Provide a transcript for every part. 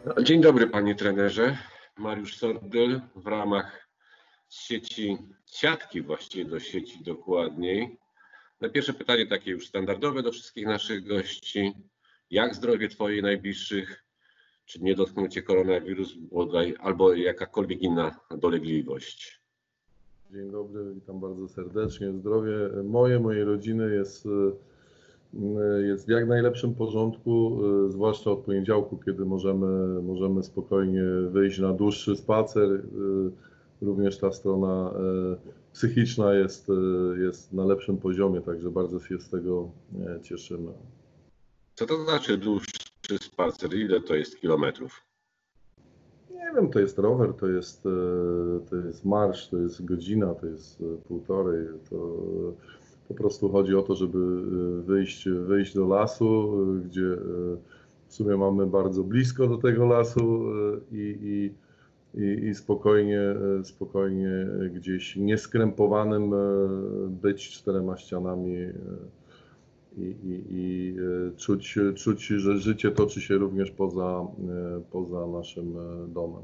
Dzień dobry, panie trenerze. Mariusz Sordyl w ramach sieci, siatki właściwie do sieci dokładniej. Na pierwsze pytanie takie już standardowe do wszystkich naszych gości. Jak zdrowie twoich najbliższych? Czy nie dotknął cię koronawirus bodaj, albo jakakolwiek inna dolegliwość? Dzień dobry, witam bardzo serdecznie. Zdrowie mojej rodziny jest w jak najlepszym porządku, zwłaszcza od poniedziałku, kiedy możemy spokojnie wyjść na dłuższy spacer. Również ta strona psychiczna jest na lepszym poziomie, także bardzo się z tego cieszymy. Co to znaczy dłuższy spacer? Ile to jest kilometrów? Nie wiem, to jest rower, to jest marsz, to jest godzina, to jest półtorej. To po prostu chodzi o to, żeby wyjść do lasu, gdzie w sumie mamy bardzo blisko do tego lasu i spokojnie gdzieś nieskrępowanym być czterema ścianami i czuć, że życie toczy się również poza naszym domem.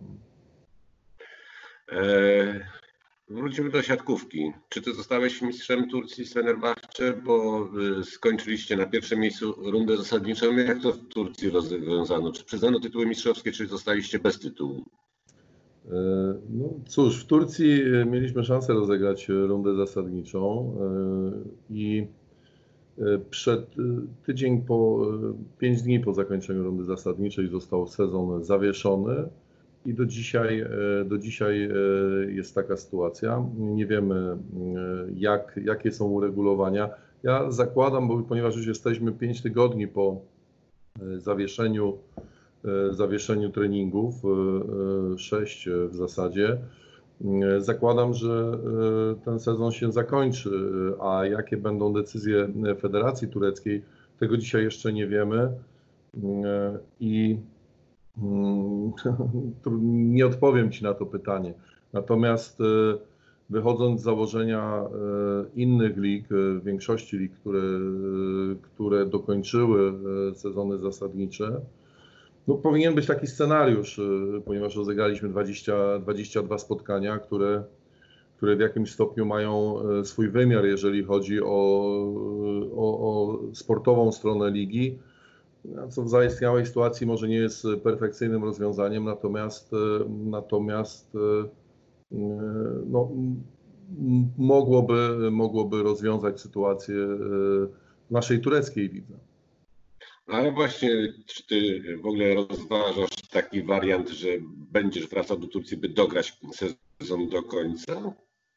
Wrócimy do siatkówki. Czy ty zostałeś mistrzem Turcji z Fenerbahce, bo skończyliście na pierwszym miejscu rundę zasadniczą? Jak to w Turcji rozwiązano? Czy przyznano tytuły mistrzowskie, czy zostaliście bez tytułu? No cóż, w Turcji mieliśmy szansę rozegrać rundę zasadniczą i tydzień 5 dni po zakończeniu rundy zasadniczej został sezon zawieszony i do dzisiaj jest taka sytuacja. Nie wiemy, jakie są uregulowania. Ja zakładam, ponieważ już jesteśmy 5 tygodni po zawieszeniu treningów, 6 w zasadzie, zakładam, że ten sezon się zakończy, a jakie będą decyzje Federacji Tureckiej, tego dzisiaj jeszcze nie wiemy i nie odpowiem Ci na to pytanie. Natomiast wychodząc z założenia innych lig, większości lig, które dokończyły sezony zasadnicze, no, powinien być taki scenariusz, ponieważ rozegraliśmy 22 spotkania, które w jakimś stopniu mają swój wymiar, jeżeli chodzi o sportową stronę ligi, co w zaistniałej sytuacji może nie jest perfekcyjnym rozwiązaniem, natomiast no, mogłoby rozwiązać sytuację w naszej tureckiej lidze. Ale właśnie, czy ty w ogóle rozważasz taki wariant, że będziesz wracał do Turcji, by dograć sezon do końca?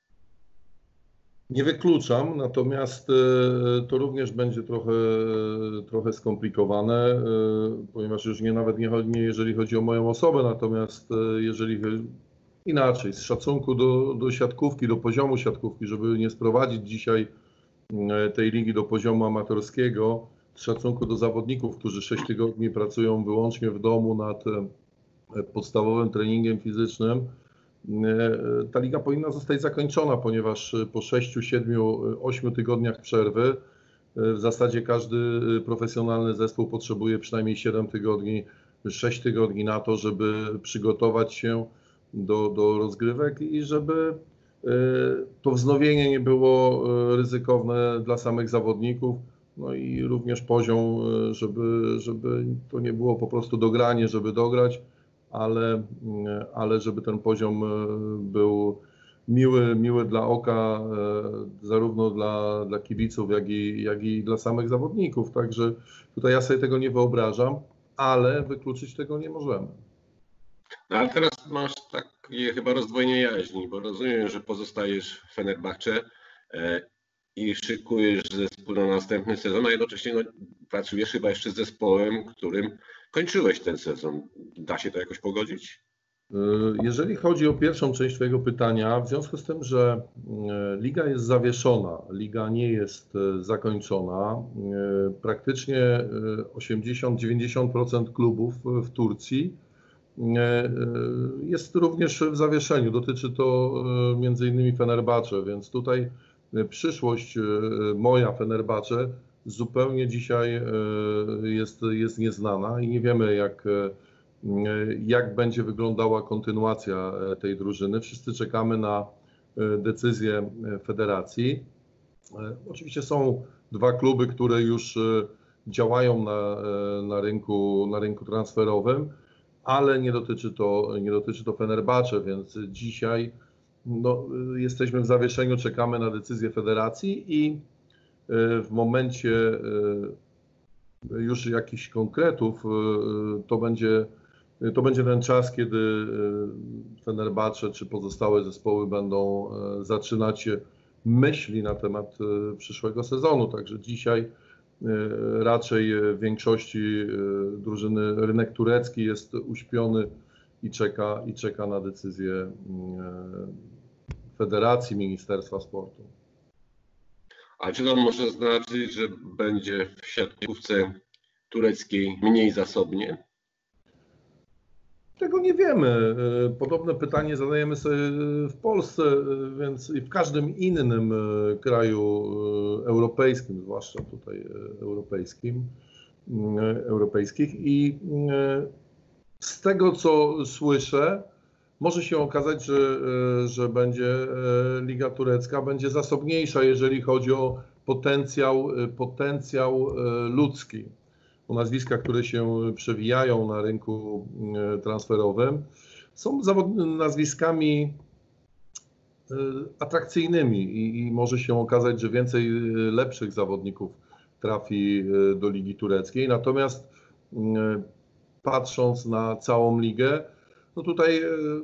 Nie wykluczam, natomiast to również będzie trochę skomplikowane, ponieważ już nie jeżeli chodzi o moją osobę, natomiast inaczej, z szacunku do siatkówki, do poziomu siatkówki, żeby nie sprowadzić dzisiaj tej ligi do poziomu amatorskiego, z szacunku do zawodników, którzy 6 tygodni pracują wyłącznie w domu nad podstawowym treningiem fizycznym, ta liga powinna zostać zakończona, ponieważ po 6, 7, 8 tygodniach przerwy w zasadzie każdy profesjonalny zespół potrzebuje przynajmniej 7 tygodni, 6 tygodni na to, żeby przygotować się do rozgrywek i żeby to wznowienie nie było ryzykowne dla samych zawodników. No i również poziom, żeby to nie było po prostu dogranie, żeby dograć, ale żeby ten poziom był miły dla oka, zarówno dla kibiców, jak i dla samych zawodników. Także tutaj ja sobie tego nie wyobrażam, ale wykluczyć tego nie możemy. No, ale teraz masz takie chyba rozdwojenie jaźni, bo rozumiem, że pozostajesz w Fenerbahce i szykujesz zespół na następny sezon, a jednocześnie pracujesz chyba jeszcze z zespołem, którym kończyłeś ten sezon. Da się to jakoś pogodzić? Jeżeli chodzi o pierwszą część Twojego pytania, w związku z tym, że liga jest zawieszona, liga nie jest zakończona, praktycznie 80-90% klubów w Turcji jest również w zawieszeniu. Dotyczy to między innymi Fenerbahce, więc tutaj przyszłość moja Fenerbahce zupełnie dzisiaj jest nieznana i nie wiemy, jak będzie wyglądała kontynuacja tej drużyny. Wszyscy czekamy na decyzję federacji. Oczywiście są dwa kluby, które już działają na rynku transferowym, ale nie dotyczy to Fenerbahce, więc dzisiaj jesteśmy w zawieszeniu, czekamy na decyzję federacji i w momencie już jakichś konkretów to będzie ten czas, kiedy Fenerbahce czy pozostałe zespoły będą zaczynać myśli na temat przyszłego sezonu. Także dzisiaj raczej w większości drużyny rynek turecki jest uśpiony i czeka na decyzję Federacji, Ministerstwa Sportu. A czy to może znaczyć, że będzie w siatkówce tureckiej mniej zasobnie? Tego nie wiemy. Podobne pytanie zadajemy sobie w Polsce, więc i w każdym innym kraju europejskim, zwłaszcza tutaj europejskich. I z tego, co słyszę, może się okazać, że będzie Liga Turecka będzie zasobniejsza, jeżeli chodzi o potencjał ludzki. O nazwiska, które się przewijają na rynku transferowym, są nazwiskami atrakcyjnymi i może się okazać, że więcej lepszych zawodników trafi do Ligi Tureckiej. Natomiast patrząc na całą ligę, no tutaj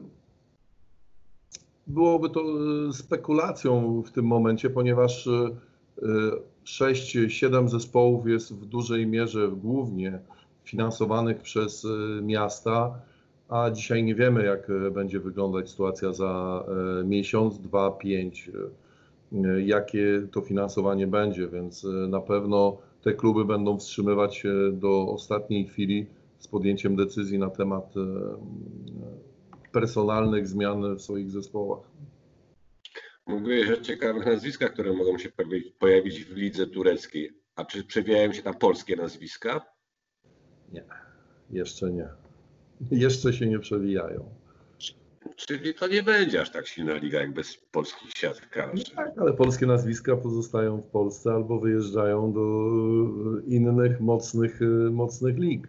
byłoby to spekulacją w tym momencie, ponieważ 6-7 zespołów jest w dużej mierze głównie finansowanych przez miasta, a dzisiaj nie wiemy, jak będzie wyglądać sytuacja za miesiąc, 2, 5, jakie to finansowanie będzie, więc na pewno te kluby będą wstrzymywać się do ostatniej chwili z podjęciem decyzji na temat personalnych zmian w swoich zespołach. Mówiłeś o ciekawych nazwiskach, które mogą się pojawić w lidze tureckiej. A czy przewijają się tam polskie nazwiska? Nie, jeszcze nie. Jeszcze się nie przewijają. Czyli to nie będzie aż tak silna liga jak bez polskich siatkarzy. Tak, ale polskie nazwiska pozostają w Polsce albo wyjeżdżają do innych mocnych lig.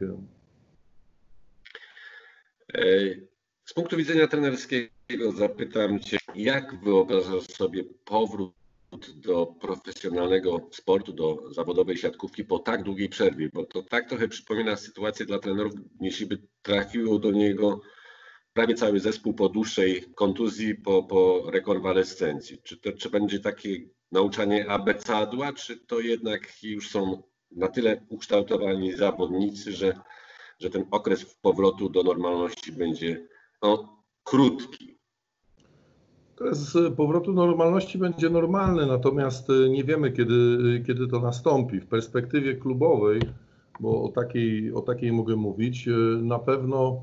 Z punktu widzenia trenerskiego zapytam Cię, jak wyobrażasz sobie powrót do profesjonalnego sportu, do zawodowej siatkówki po tak długiej przerwie? Bo to tak trochę przypomina sytuację dla trenerów, jeśli by trafiło do niego prawie cały zespół po dłuższej kontuzji, po rekonwalescencji. Czy będzie takie nauczanie abecadła, czy to jednak już są na tyle ukształtowani zawodnicy, że ten okres powrotu do normalności będzie krótki? Okres powrotu do normalności będzie normalny, natomiast nie wiemy, kiedy to nastąpi. W perspektywie klubowej, bo o takiej mogę mówić, na pewno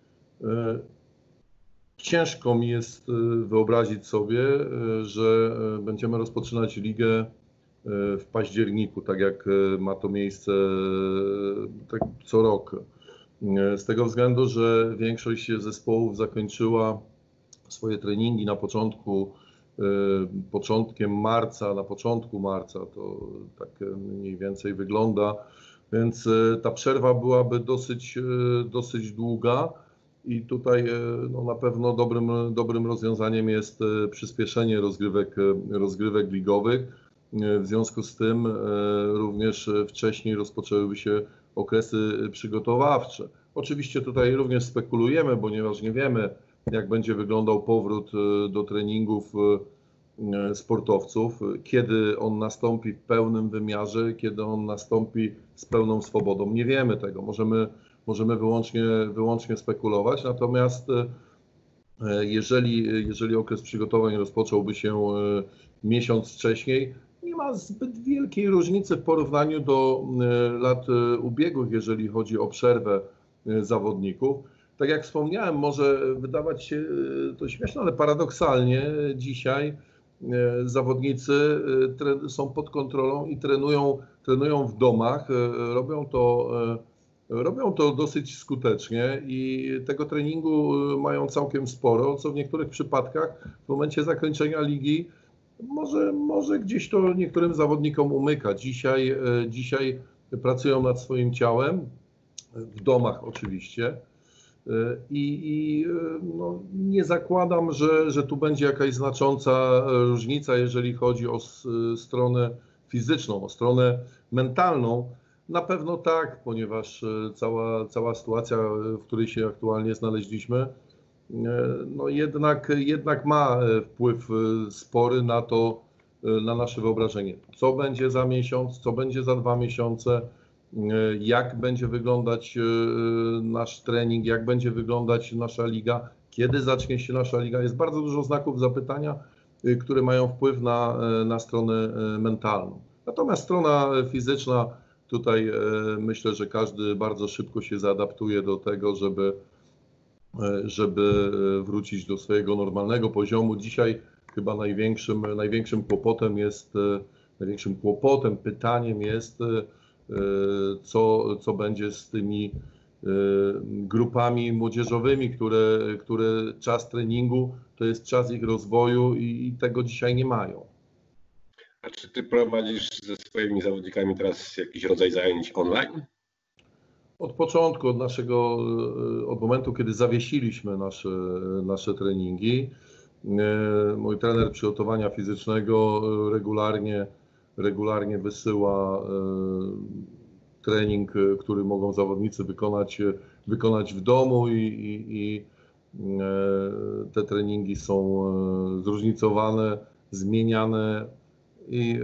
ciężko mi jest wyobrazić sobie, że będziemy rozpoczynać ligę w październiku, tak jak ma to miejsce tak co rok. Z tego względu, że większość zespołów zakończyła swoje treningi na początkiem marca, na początku marca, to tak mniej więcej wygląda, więc ta przerwa byłaby dosyć długa i tutaj na pewno dobrym rozwiązaniem jest przyspieszenie rozgrywek ligowych. W związku z tym również wcześniej rozpoczęłyby się okresy przygotowawcze. Oczywiście tutaj również spekulujemy, ponieważ nie wiemy, jak będzie wyglądał powrót do treningów sportowców, kiedy on nastąpi w pełnym wymiarze, kiedy on nastąpi z pełną swobodą. Nie wiemy tego, możemy wyłącznie spekulować, natomiast jeżeli okres przygotowań rozpocząłby się miesiąc wcześniej, nie ma zbyt wielkiej różnicy w porównaniu do lat ubiegłych, jeżeli chodzi o przerwę zawodników. Tak jak wspomniałem, może wydawać się to śmieszne, ale paradoksalnie dzisiaj zawodnicy są pod kontrolą i trenują w domach. Robią to Robią to dosyć skutecznie i tego treningu mają całkiem sporo, co w niektórych przypadkach w momencie zakończenia ligi może gdzieś to niektórym zawodnikom umyka. Dzisiaj pracują nad swoim ciałem, w domach oczywiście. No, nie zakładam, że tu będzie jakaś znacząca różnica, jeżeli chodzi o stronę fizyczną, o stronę mentalną. Na pewno tak, ponieważ cała sytuacja, w której się aktualnie znaleźliśmy, no jednak ma wpływ spory na to, na nasze wyobrażenie. Co będzie za miesiąc, co będzie za 2 miesiące, jak będzie wyglądać nasz trening, jak będzie wyglądać nasza liga, kiedy zacznie się nasza liga. Jest bardzo dużo znaków zapytania, które mają wpływ na stronę mentalną. Natomiast strona fizyczna, tutaj myślę, że każdy bardzo szybko się zaadaptuje do tego, żeby wrócić do swojego normalnego poziomu. Dzisiaj chyba największym pytaniem jest, co będzie z tymi grupami młodzieżowymi, które czas treningu to jest czas ich rozwoju i tego dzisiaj nie mają. A czy ty prowadzisz ze swoimi zawodnikami teraz jakiś rodzaj zajęć online? Od początku, od momentu, kiedy zawiesiliśmy nasze treningi, mój trener przygotowania fizycznego regularnie wysyła trening, który mogą zawodnicy wykonać w domu i te treningi są zróżnicowane, zmieniane i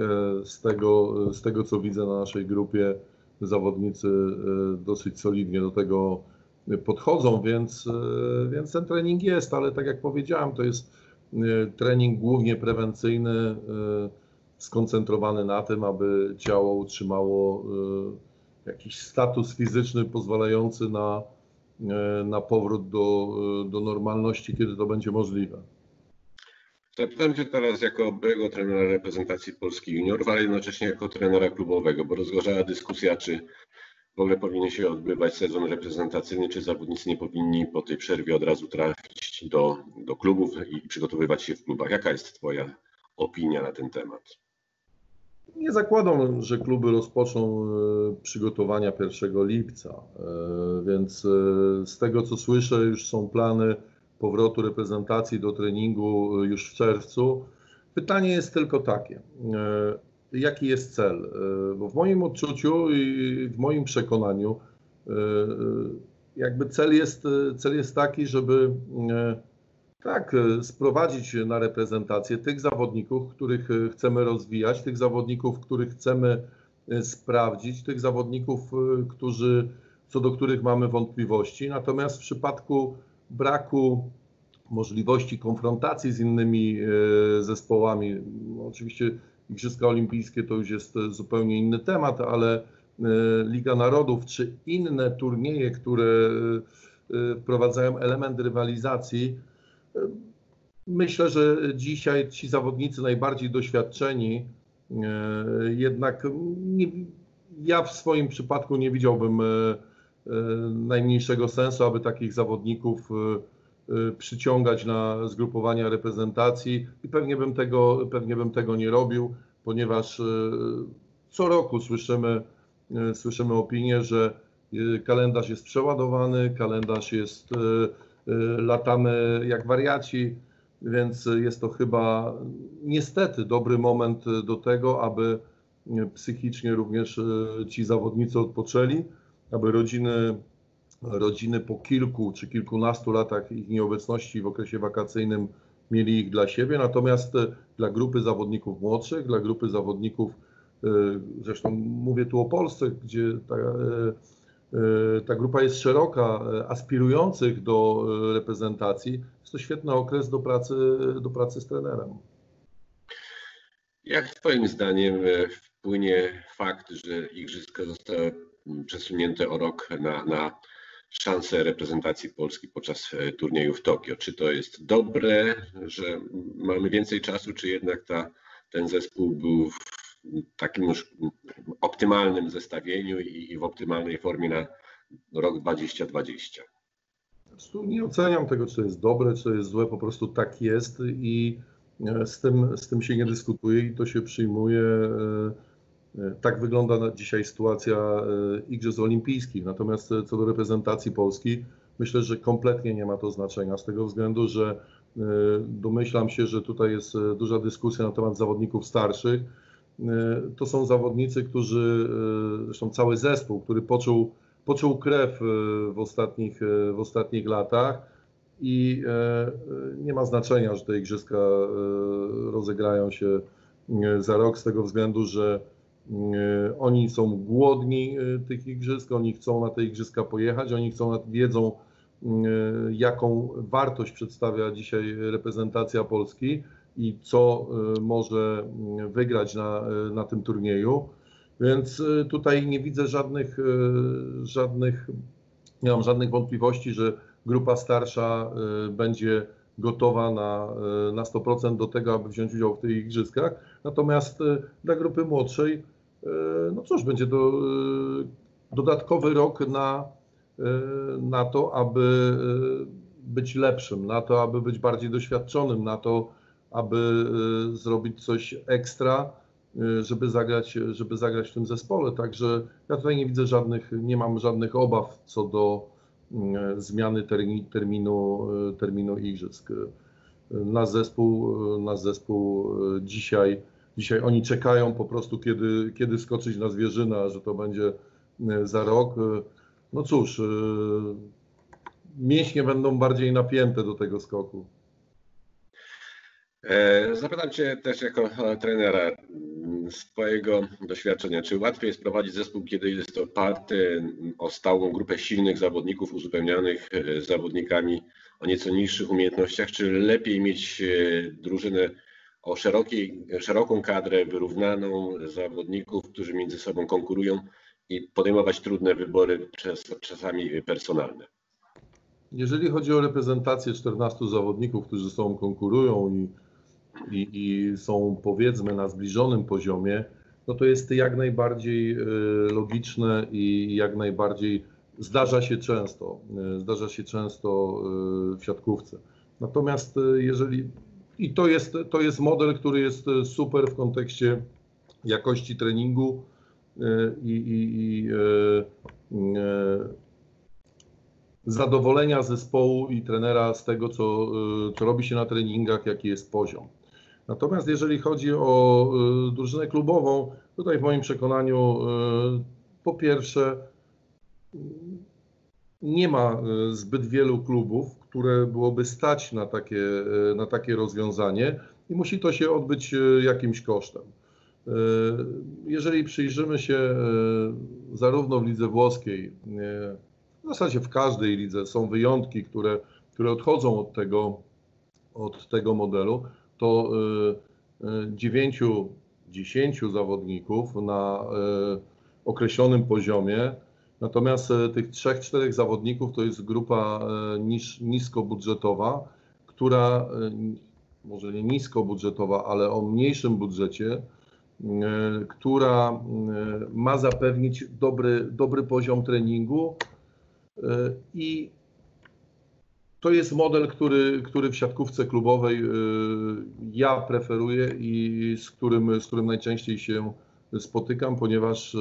z tego co widzę na naszej grupie, zawodnicy dosyć solidnie do tego podchodzą, więc ten trening jest, ale tak jak powiedziałem, to jest trening głównie prewencyjny, skoncentrowany na tym, aby ciało utrzymało jakiś status fizyczny pozwalający na powrót do normalności, kiedy to będzie możliwe. Zapytam Cię teraz jako byłego trenera reprezentacji Polski juniorów, ale jednocześnie jako trenera klubowego, bo rozgorzała dyskusja, czy w ogóle powinien się odbywać sezon reprezentacyjny, czy zawodnicy nie powinni po tej przerwie od razu trafić do klubów i przygotowywać się w klubach. Jaka jest Twoja opinia na ten temat? Nie zakładam, że kluby rozpoczną przygotowania 1 lipca, więc z tego co słyszę, już są plany powrotu reprezentacji do treningu już w czerwcu. Pytanie jest tylko takie, jaki jest cel? Bo w moim odczuciu i w moim przekonaniu jakby cel jest taki, żeby tak, sprowadzić na reprezentację tych zawodników, których chcemy rozwijać, tych zawodników, których chcemy sprawdzić, tych zawodników, co do których mamy wątpliwości. Natomiast w przypadku braku możliwości konfrontacji z innymi zespołami, no oczywiście Igrzyska Olimpijskie to już jest zupełnie inny temat, ale Liga Narodów czy inne turnieje, które wprowadzają element rywalizacji, myślę, że dzisiaj ci zawodnicy najbardziej doświadczeni, jednak ja w swoim przypadku nie widziałbym najmniejszego sensu, aby takich zawodników przyciągać na zgrupowania reprezentacji i pewnie bym tego nie robił, ponieważ co roku słyszymy opinię, że kalendarz jest przeładowany, latamy jak wariaci, więc jest to chyba niestety dobry moment do tego, aby psychicznie również ci zawodnicy odpoczęli, aby rodziny po kilku czy kilkunastu latach ich nieobecności w okresie wakacyjnym mieli ich dla siebie, natomiast dla grupy zawodników młodszych, dla grupy zawodników, zresztą mówię tu o Polsce, gdzie ta grupa jest szeroka, aspirujących do reprezentacji, jest to świetny okres do pracy z trenerem. Jak Twoim zdaniem wpłynie fakt, że Igrzyska zostały przesunięte o rok na szansę reprezentacji Polski podczas turnieju w Tokio? Czy to jest dobre, że mamy więcej czasu, czy jednak ten zespół był w takim już optymalnym zestawieniu i w optymalnej formie rok 2020? Tu nie oceniam tego, czy to jest dobre, czy to jest złe, po prostu tak jest i z tym się nie dyskutuje i to się przyjmuje. Tak wygląda dzisiaj sytuacja Igrzysk Olimpijskich. Natomiast co do reprezentacji Polski, myślę, że kompletnie nie ma to znaczenia z tego względu, że domyślam się, że tutaj jest duża dyskusja na temat zawodników starszych. To są zawodnicy, którzy, zresztą cały zespół, który poczuł krew w ostatnich latach i nie ma znaczenia, że te igrzyska rozegrają się za rok z tego względu, że oni są głodni tych igrzysk, oni chcą na te igrzyska pojechać, oni wiedzą, jaką wartość przedstawia dzisiaj reprezentacja Polski i co może wygrać na tym turnieju. Więc tutaj nie widzę nie mam żadnych wątpliwości, że grupa starsza będzie gotowa na 100% do tego, aby wziąć udział w tych igrzyskach. Natomiast dla grupy młodszej, no cóż, będzie to dodatkowy rok na to, aby być lepszym, na to, aby być bardziej doświadczonym, na to, aby zrobić coś ekstra, żeby zagrać w tym zespole. Także ja tutaj nie mam żadnych obaw co do zmiany terminu igrzysk. Nasz zespół dzisiaj oni czekają po prostu, kiedy skoczyć na Zwierzyna, że to będzie za rok. No cóż, mięśnie będą bardziej napięte do tego skoku. Zapytam Cię też jako trenera z Twojego doświadczenia, czy łatwiej jest prowadzić zespół, kiedy jest oparty o stałą grupę silnych zawodników uzupełnianych zawodnikami o nieco niższych umiejętnościach, czy lepiej mieć drużynę o szeroką kadrę, wyrównaną zawodników, którzy między sobą konkurują i podejmować trudne wybory, czasami personalne? Jeżeli chodzi o reprezentację 14 zawodników, którzy ze sobą konkurują i są, powiedzmy, na zbliżonym poziomie, no to jest jak najbardziej logiczne i jak najbardziej zdarza się często w siatkówce. Natomiast to jest model, który jest super w kontekście jakości treningu i zadowolenia zespołu i trenera z tego, co robi się na treningach, jaki jest poziom. Natomiast jeżeli chodzi o drużynę klubową, tutaj w moim przekonaniu po pierwsze nie ma zbyt wielu klubów, które byłoby stać na takie rozwiązanie i musi to się odbyć jakimś kosztem. Jeżeli przyjrzymy się zarówno w lidze włoskiej, w zasadzie w każdej lidze są wyjątki, które odchodzą od tego modelu, to 9-10 zawodników na określonym poziomie, natomiast tych 3-4 zawodników to jest grupa niskobudżetowa, która, może nie niskobudżetowa, ale o mniejszym budżecie, która ma zapewnić dobry poziom treningu i to jest model, który w siatkówce klubowej ja preferuję i z którym najczęściej się spotykam, ponieważ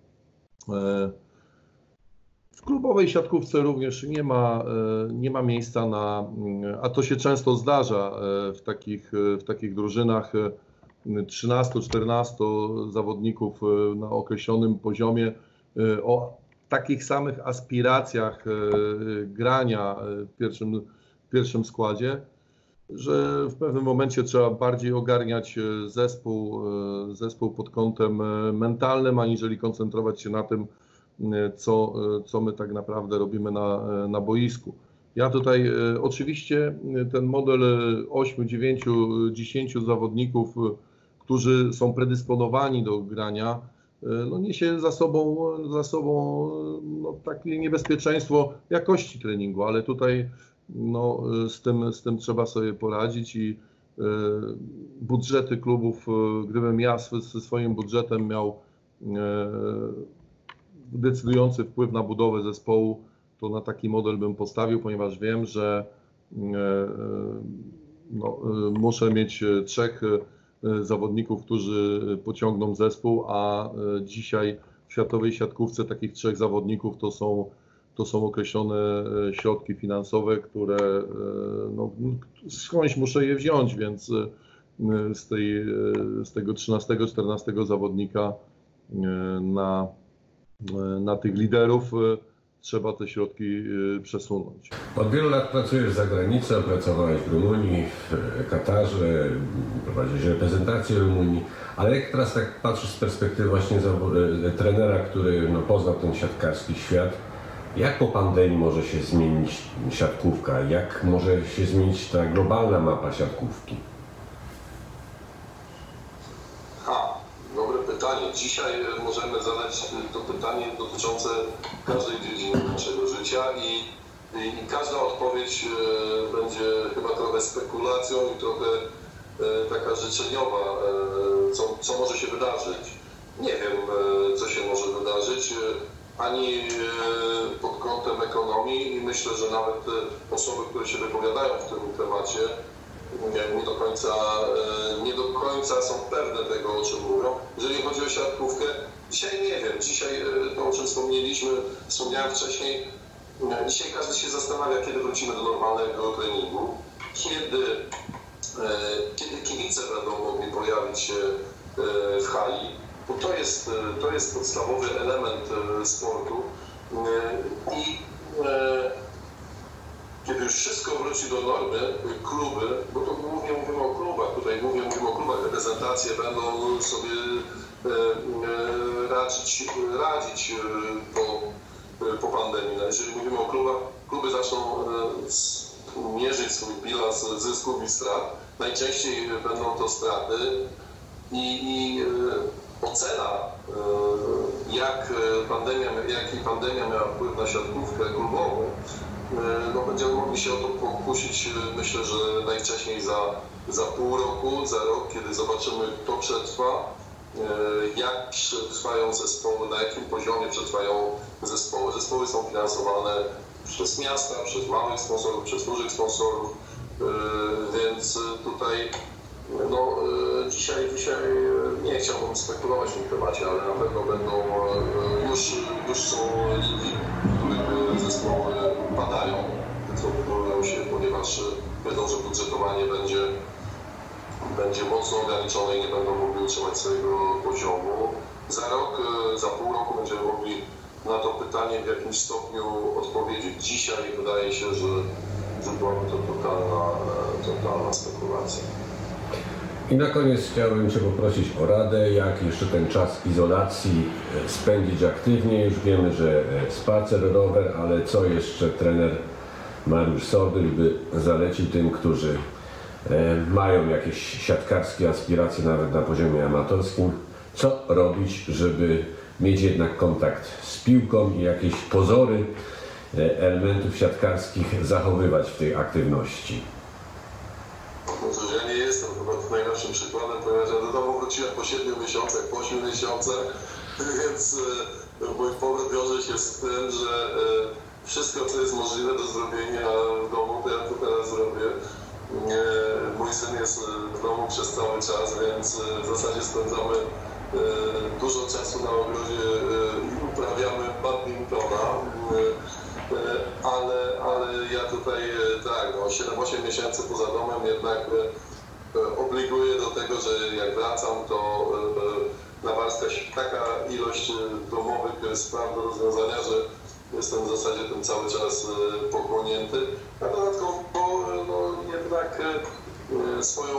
w klubowej siatkówce również nie ma miejsca a to się często zdarza w takich drużynach 13-14 zawodników na określonym poziomie o takich samych aspiracjach grania w pierwszym składzie, że w pewnym momencie trzeba bardziej ogarniać zespół pod kątem mentalnym, aniżeli koncentrować się na tym, co my tak naprawdę robimy na boisku. Ja tutaj oczywiście ten model 8, 9, 10 zawodników, którzy są predysponowani do grania, no niesie za sobą no, takie niebezpieczeństwo jakości treningu, ale tutaj no, z tym trzeba sobie poradzić i budżety klubów, gdybym ja ze swoim budżetem miał decydujący wpływ na budowę zespołu, to na taki model bym postawił, ponieważ wiem, że muszę mieć 3 zawodników, którzy pociągną zespół, a dzisiaj w światowej siatkówce takich 3 zawodników to są określone środki finansowe, które skądś muszę je wziąć, więc z tego 13-14 zawodnika na tych liderów trzeba te środki przesunąć. Od wielu lat pracujesz za granicą, pracowałeś w Rumunii, w Katarze, prowadziłeś reprezentację Rumunii, ale jak teraz tak patrzysz z perspektywy właśnie trenera, który poznał ten siatkarski świat, jak po pandemii może się zmienić siatkówka? Jak może się zmienić ta globalna mapa siatkówki? Dobre pytanie. Dzisiaj możemy zadać to pytanie dotyczące każdej dziedziny naszego życia i każda odpowiedź będzie chyba trochę spekulacją i trochę taka życzeniowa, co może się wydarzyć. Nie wiem, co się może wydarzyć, ani pod kątem ekonomii i myślę, że nawet osoby, które się wypowiadają w tym temacie, nie do końca są pewne tego, o czym mówią. Jeżeli chodzi o siatkówkę, dzisiaj nie wiem. Dzisiaj to, o czym wspomniałem wcześniej, dzisiaj każdy się zastanawia, kiedy wrócimy do normalnego treningu, kiedy kibice będą mogli pojawić się w hali, bo to jest podstawowy element sportu i kiedy już wszystko wróci do normy, kluby, bo to głównie mówimy o klubach, tutaj głównie mówimy o klubach, reprezentacje będą sobie radzić po pandemii. Jeżeli mówimy o klubach, kluby zaczną mierzyć swój bilans zysków i strat. Najczęściej będą to straty i ocena, jaki pandemia miała wpływ na siatkówkę klubową, będziemy mogli się o to pokusić, myślę, że najwcześniej za pół roku, za rok, kiedy zobaczymy, kto przetrwa, jak przetrwają zespoły, na jakim poziomie przetrwają zespoły. Zespoły są finansowane przez miasta, przez małych sponsorów, przez dużych sponsorów, więc tutaj dzisiaj nie chciałbym spekulować w tym temacie, ale na pewno będą, już są ligi, w których zespoły padają, wycofują się, ponieważ wiedzą, że budżetowanie będzie mocno ograniczone i nie będą mogli utrzymać swojego poziomu. Za rok, za pół roku będziemy mogli na to pytanie w jakimś stopniu odpowiedzieć. Dzisiaj wydaje się, że byłaby to totalna spekulacja. I na koniec chciałbym Cię poprosić o radę, jak jeszcze ten czas izolacji spędzić aktywnie. Już wiemy, że spacer, rower, ale co jeszcze trener Mariusz Sordyl by zalecił tym, którzy mają jakieś siatkarskie aspiracje nawet na poziomie amatorskim, co robić, żeby mieć jednak kontakt z piłką i jakieś pozory elementów siatkarskich zachowywać w tej aktywności? Ja nie jestem chyba najlepszym przykładem, ponieważ ja do domu wróciłem po 7 miesiącach, po 8 miesiącach, więc mój powrót wiąże się z tym, że wszystko, co jest możliwe do zrobienia w domu, to ja to teraz zrobię. Mój syn jest w domu przez cały czas, więc w zasadzie spędzamy dużo czasu na ogrodzie i uprawiamy badmintona. Ale ja tutaj tak, 7-8 miesięcy poza domem jednak obliguję do tego, że jak wracam, to nawarstwia się taka ilość domowych spraw do rozwiązania, że jestem w zasadzie tym cały czas pochłonięty. A dodatkowo jednak swoją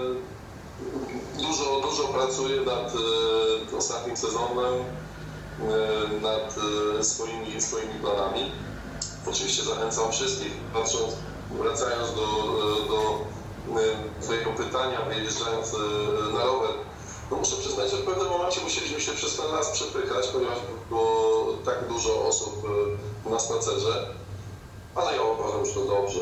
dużo pracuję nad ostatnim sezonem, nad swoimi planami. Oczywiście zachęcam wszystkich, wracając do Twojego pytania, wyjeżdżając na rower, muszę przyznać, że w pewnym momencie musieliśmy się przez ten las przepychać, ponieważ było tak dużo osób na spacerze, ale ja uważam, że to dobrze.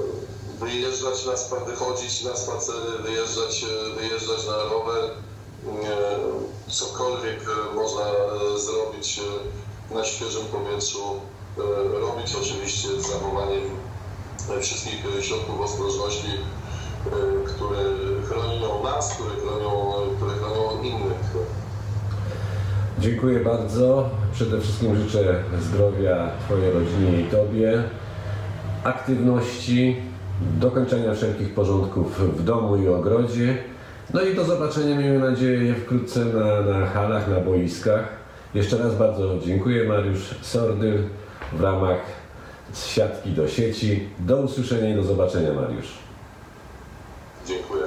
Wychodzić na spacery, wyjeżdżać na rower, cokolwiek można zrobić na świeżym powietrzu, robić oczywiście z zachowaniem wszystkich środków ostrożności, które chronią nas, które chronią innych. Dziękuję bardzo. Przede wszystkim życzę zdrowia Twojej rodzinie i Tobie, aktywności, dokończenia wszelkich porządków w domu i ogrodzie. No i do zobaczenia, miejmy nadzieję, wkrótce na halach, na boiskach. Jeszcze raz bardzo dziękuję. Mariusz Sordyl w ramach Z siatki do sieci. Do usłyszenia i do zobaczenia, Mariusz. Dziękuję.